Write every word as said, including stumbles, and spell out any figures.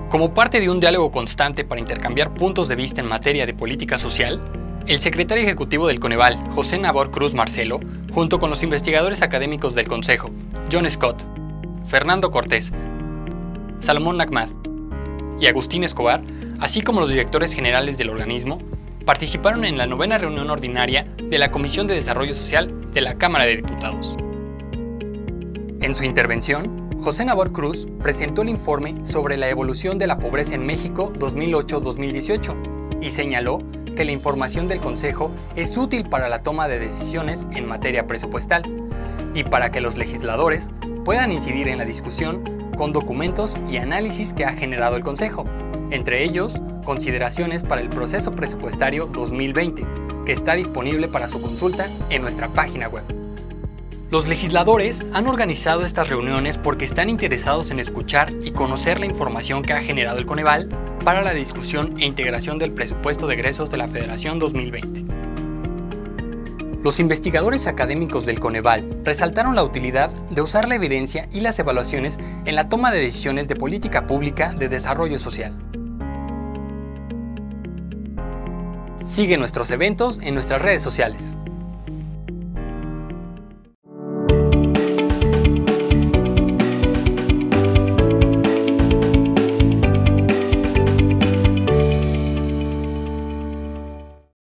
Como parte de un diálogo constante para intercambiar puntos de vista en materia de política social, el secretario ejecutivo del Coneval, José Nabor Cruz Marcelo, junto con los investigadores académicos del Consejo, John Scott, Fernando Cortés, Salomón Nahmad y Agustín Escobar, así como los directores generales del organismo, participaron en la novena reunión ordinaria de la Comisión de Desarrollo Social de la Cámara de Diputados. En su intervención, José Nabor Cruz presentó el informe sobre la evolución de la pobreza en México dos mil ocho a dos mil dieciocho y señaló que la información del Consejo es útil para la toma de decisiones en materia presupuestal y para que los legisladores puedan incidir en la discusión con documentos y análisis que ha generado el Consejo, entre ellos consideraciones para el proceso presupuestario dos mil veinte, que está disponible para su consulta en nuestra página web. Los legisladores han organizado estas reuniones porque están interesados en escuchar y conocer la información que ha generado el Coneval para la discusión e integración del presupuesto de egresos de la Federación dos mil veinte. Los investigadores académicos del Coneval resaltaron la utilidad de usar la evidencia y las evaluaciones en la toma de decisiones de política pública de desarrollo social. Sigue nuestros eventos en nuestras redes sociales.